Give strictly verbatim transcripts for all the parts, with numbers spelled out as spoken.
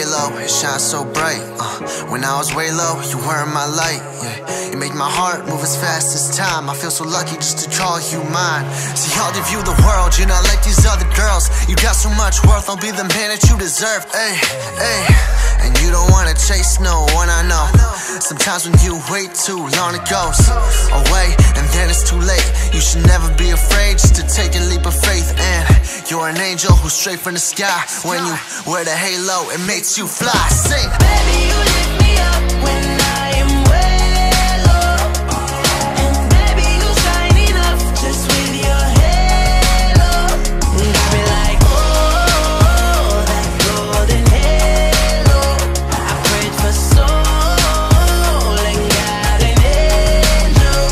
halo, it shines so bright. uh, When I was way low, you weren't my light. Yeah, you make my heart move as fast as time. I feel so lucky just to call you mine. See, I'll give you the world, you're not like these other girls. You got so much worth, I'll be the man that you deserve. Ay, ay. And you don't wanna chase no one, I know. Sometimes when you wait too long, it goes away, and then it's too late. You should never be afraid just to take a leap of faith. And you're an angel who's straight from the sky. When you wear the halo, it makes you fly. Sing. Baby, you lift me up when I am way low. And baby, you shine enough just with your halo. Got me like, oh, that golden halo. I prayed for soul and got an angel.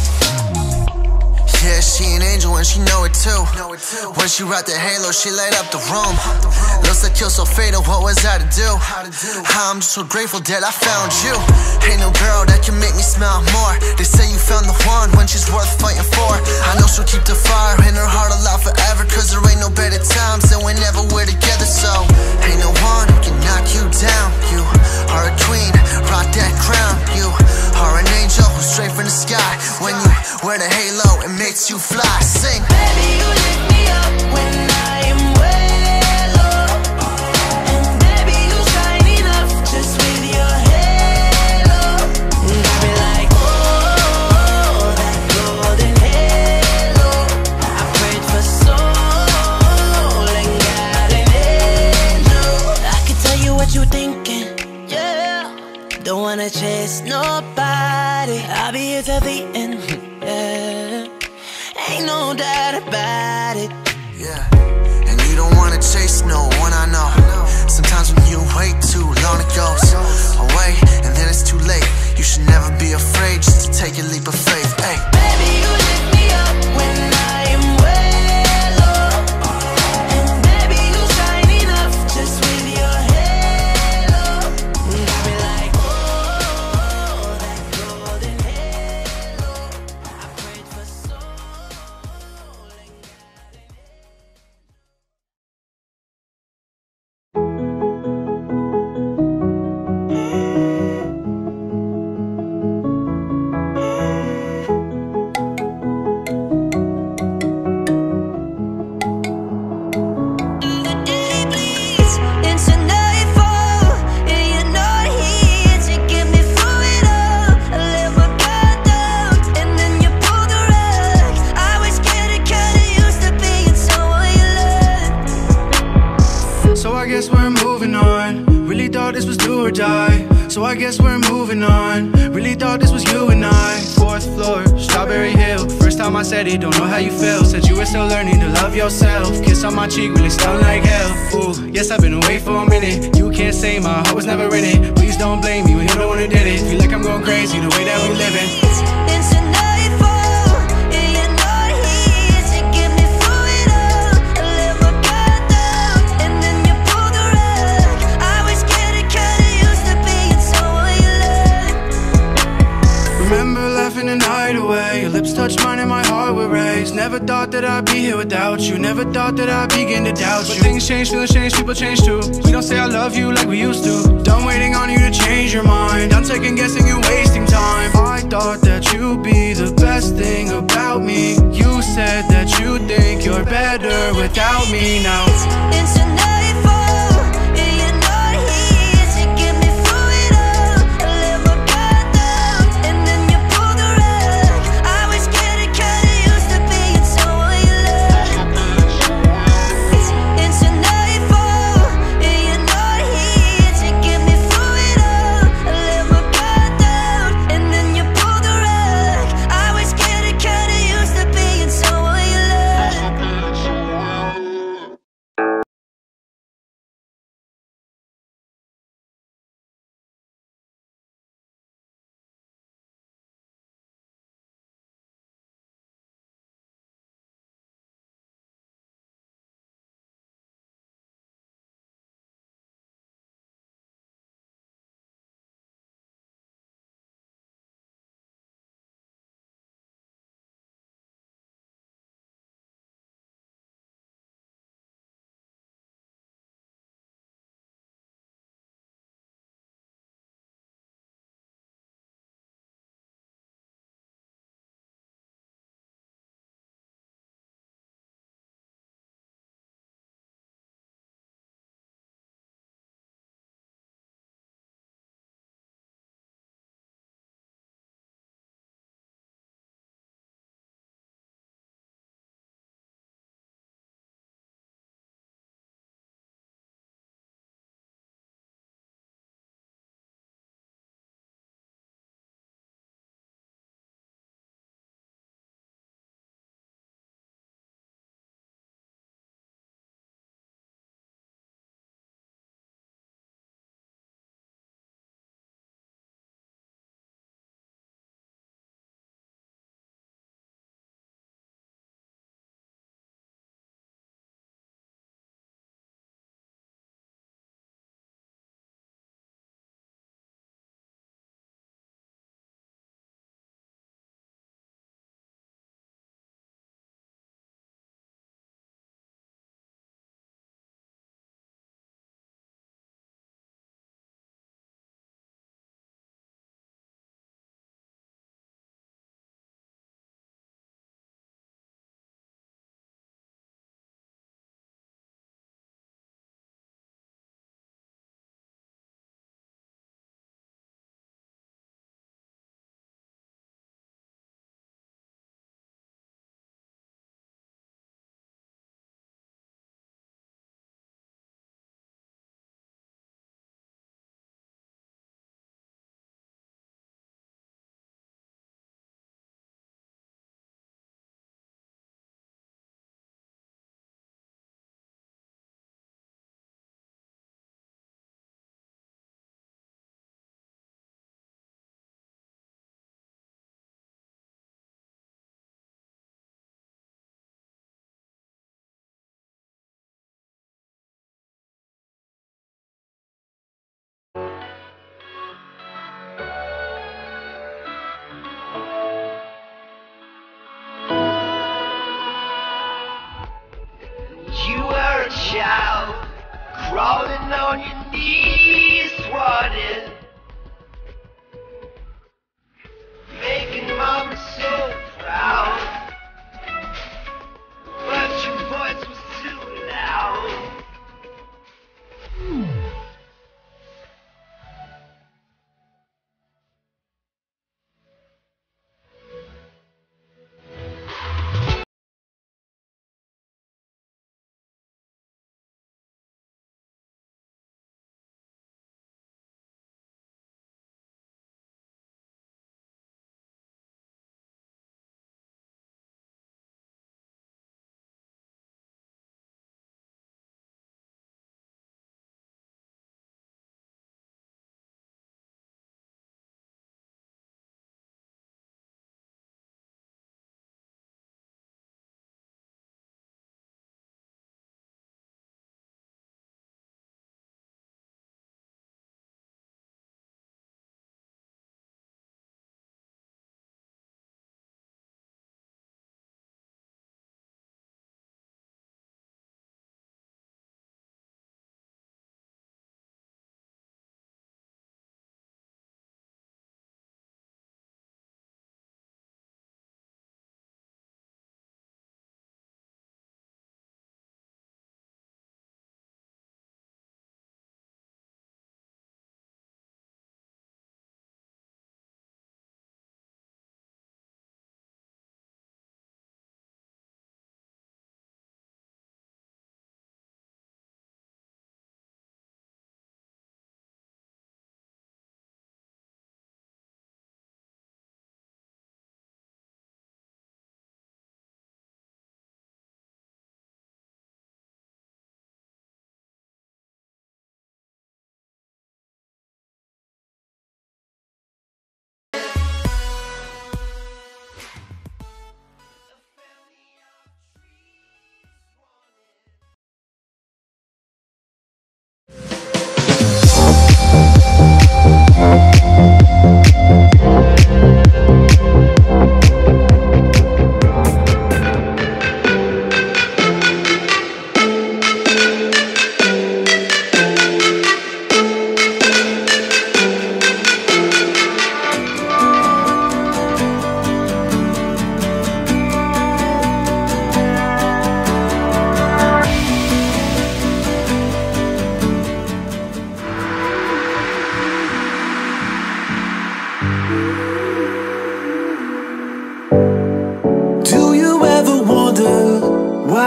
Yeah, she an angel and she know it too. When she rocked the halo, she light up the room. Looks like you're so fatal, what was I to do? I'm just so grateful that I found you. Ain't no girl that can make me smile more. They say you found the one when she's worth fighting for. I know she'll keep the fire in her heart alive forever, cause there ain't no better times than whenever we're together. So ain't no one who can knock you down. You are a queen, rock that crown. You are an angel who's straight from the sky. When you wear the halo, it makes you fly. Sing. Baby, you lift me up when I am way low. And baby, you shine enough just with your halo. Got me like, oh, that golden halo. I prayed for soul and got an angel. I can tell you what you're thinking, yeah. Don't wanna chase nobody, I'll be here till the end, yeah. Ain't no doubt about it. Yeah, and you don't wanna chase no one, I know. Sometimes when you wait too long, it goes away, and then it's too late. You should never be afraid just to take a leap of faith. Ay. Baby, you lift me up when I am way low. And baby, you shine enough just with your halo. Got me like, oh, that golden halo. I prayed for soul. So I guess we're moving on. Really thought this was you and I. Fourth floor, Strawberry Hill. First time I said it, don't know how you feel. Said you were still learning to love yourself. Kiss on my cheek, really stung like hell. Ooh, yes, I've been away for a minute. You can't say my heart was never in it. Please don't blame me when you're the one who did it. Feel like I'm going crazy the way that we living. It's a nightfall, and you're not here to get me through it all. I let my guard down, and then you pulled the rug. I was getting kinda used to being someone you loved. Remember laughing the night away. Your lips touched mine and my heart would race. Never thought that I'd be here without you. Never thought that I'd begin to doubt you. But things change, feelings change, people change too. We don't say I love you like we used to. Done waiting on you to change your mind. Done second guessing you, wasting time. I thought that you'd be the best thing about me. You said that you think you're better without me now. It's a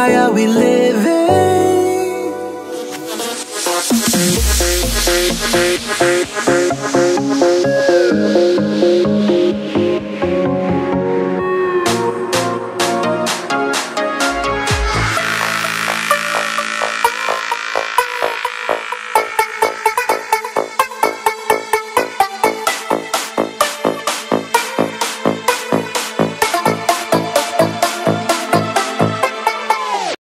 why are we living?